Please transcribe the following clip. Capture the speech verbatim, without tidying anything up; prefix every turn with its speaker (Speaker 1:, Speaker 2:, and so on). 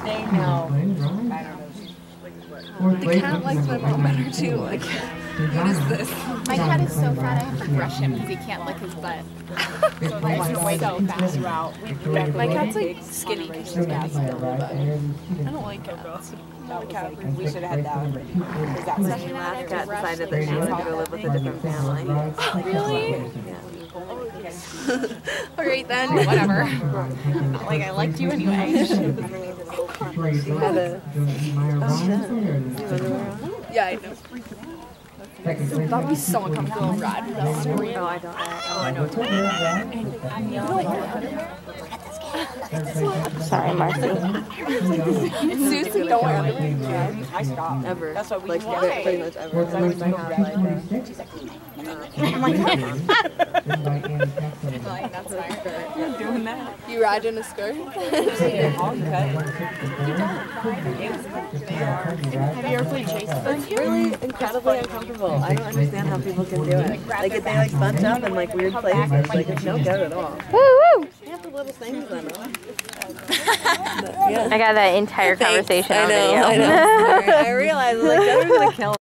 Speaker 1: They know. I don't know.
Speaker 2: The cat likes my mom better too. Like, what is this?
Speaker 3: My cat is so fat I have to brush him because he can't lick his butt.
Speaker 1: So that's the way so fast route.
Speaker 2: My cat's like skinny because she's got skin, but I don't like cats.
Speaker 1: That was like, we should have had that. Because that was
Speaker 4: When she last cat decided that she wanted to go live with a different family.
Speaker 2: Really?
Speaker 4: Yeah.
Speaker 2: Alright then, whatever.
Speaker 1: like, I liked you anyway.
Speaker 4: She had a...
Speaker 2: Yeah, I know. That would be so uncomfortable to ride without story.
Speaker 4: Oh, I don't.
Speaker 2: Oh, I know.
Speaker 5: Sorry, Marcy.
Speaker 2: Susie, don't worry.
Speaker 1: I stopped.
Speaker 4: Ever.
Speaker 1: That's what we
Speaker 4: like,
Speaker 1: wanted.
Speaker 4: pretty much ever. As long as I have, like,
Speaker 1: I'm like,
Speaker 2: That's smart.
Speaker 1: I'm doing that.
Speaker 2: You ride in a skirt?
Speaker 1: Have you ever played chase?
Speaker 4: It's really incredibly uncomfortable. I don't understand how people can do it. Like, if they like bunch up in like weird places, like it's no good at all.
Speaker 5: Woo woo!
Speaker 4: They have the little things on them.
Speaker 5: I got that entire conversation
Speaker 4: I
Speaker 5: on
Speaker 4: know,
Speaker 5: video.
Speaker 4: I know. I realize like that was gonna kill me.